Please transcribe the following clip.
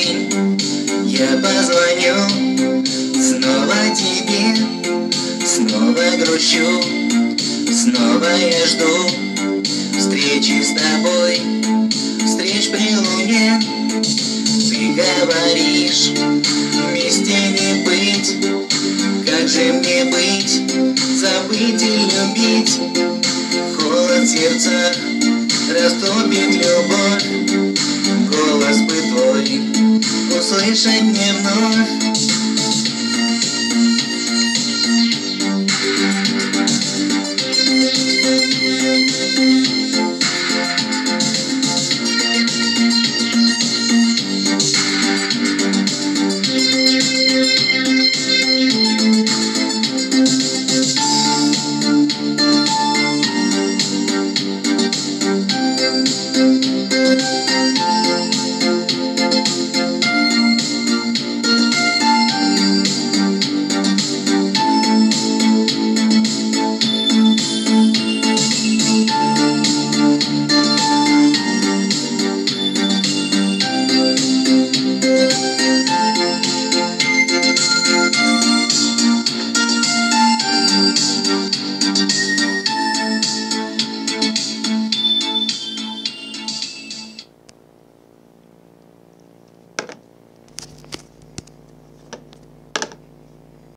день я позвоню снова тебе, снова грущу, снова я жду встречи с тобой, встреч при луне. Ты говоришь, вместе не быть, как же мне быть, забыть и любить? Холод в сердцах растопит любовь, голос бы твой услышать не вновь.